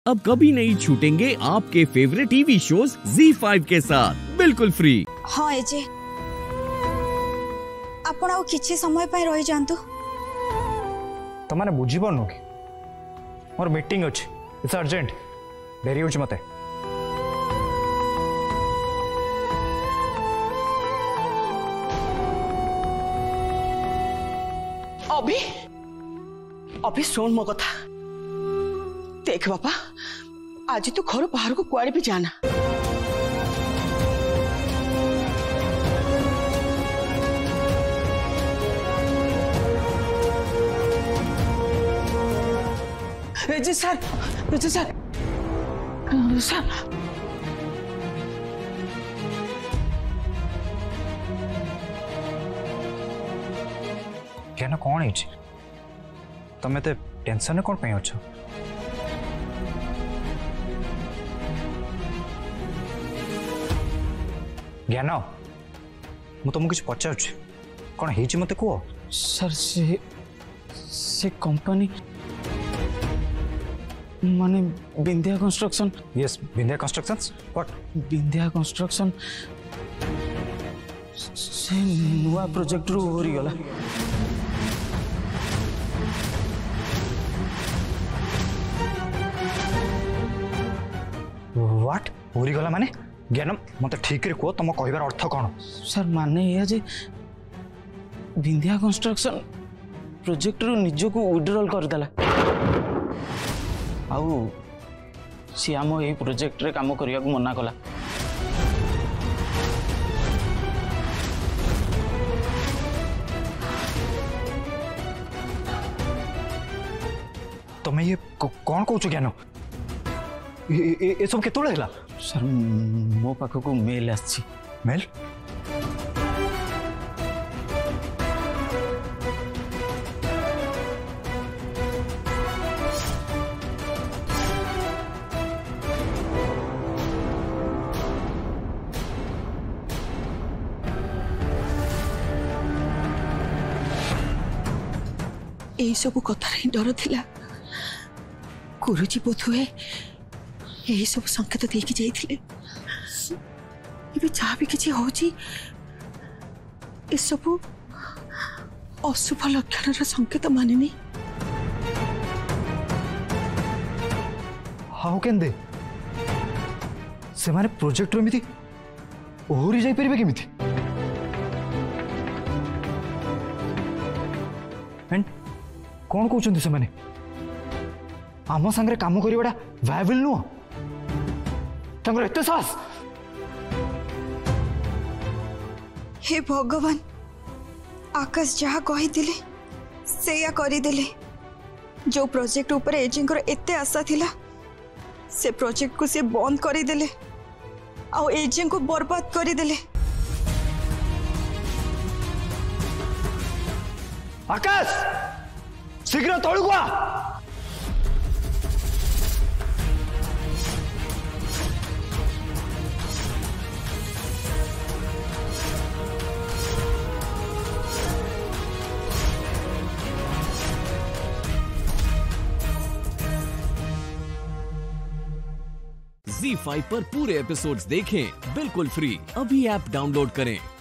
अब कभी नहीं छूटेंगे आपके फेवरेट टीवी शोज ZEE5 के साथ बिल्कुल फ्री। हाँ एजे आपण आउ किछि समय पय रहि जांतु। तो माने बुझी पनु कि मोर मीटिंग अछि, इट्स अर्जेंट, देरी होछ मते। अभी अभी सुन मो कथा। देख बापा, आज तू घर बाहर को कुआड़े भी जाना। जी सर, जी सर, सर। क्या कौन है तमें तो टेंशन कौन पे अच्छ? ज्ञान मु तुमको किसी पचार कौन है मत कह। सर से कंपनी माने Vindhya construction. Yes, Vindhya constructions. What? Vindhya construction से नुआ प्रोजेक्ट रू ओरी गला। व्हाट? ओरी गला माने? ज्ञान मत ठीक रे कह, तुम कहबार अर्थ कौन? सर माने या जे विंध्या कंस्ट्रक्शन प्रोजेक्ट रू निजको विड्रॉल कर देला। आउ सी आम ए प्रोजेक्ट रे काम करिया को मना कला। तुम्हें ये कौन कहूँ ज्ञान? ये सब केतोले हैला? सर मो पाखको मेल आछि। मेल? यही सब कथार डर थिला। गुरुजी बोध हुए यही सब संकेत देकी जाइथिले। इबे जहाँ भी किछि होची ए सब अशुभ लक्षण संकेत मानेनी। हाउ कैन दे से माने प्रोजेक्ट एमती ओहरी जाई परिबे केमिति? एंड कौन कहते से माने आम सांगे काम करवाटा वायबल नुह? तंगर एते साहस? हे भगवान, आकाश जहा कहीदिले सेया करिदेले। जो प्रोजेक्ट ऊपर एजेंकर एते आशा थिला से प्रोजेक्ट को से बंद करिदेले आ एजें को बर्बाद करिदेले। आकाश शीघ्र तलू आ। ZEE5 पर पूरे एपिसोड्स देखें बिल्कुल फ्री। अभी ऐप डाउनलोड करें।